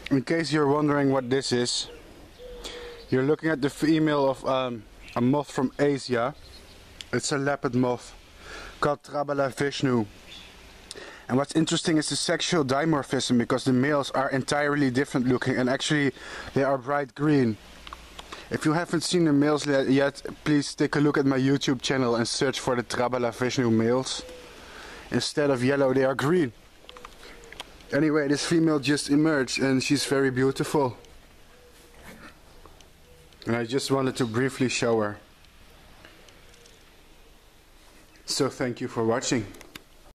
In case you're wondering what this is, you're looking at the female of a moth from Asia. It's a leopard moth called Trabala vishnou. And what's interesting is the sexual dimorphism, because the males are entirely different looking and actually they are bright green. If you haven't seen the males yet, please take a look at my YouTube channel and search for the Trabala vishnou males. Instead of yellow, they are green. Anyway, this female just emerged and she's very beautiful. And I just wanted to briefly show her. So thank you for watching.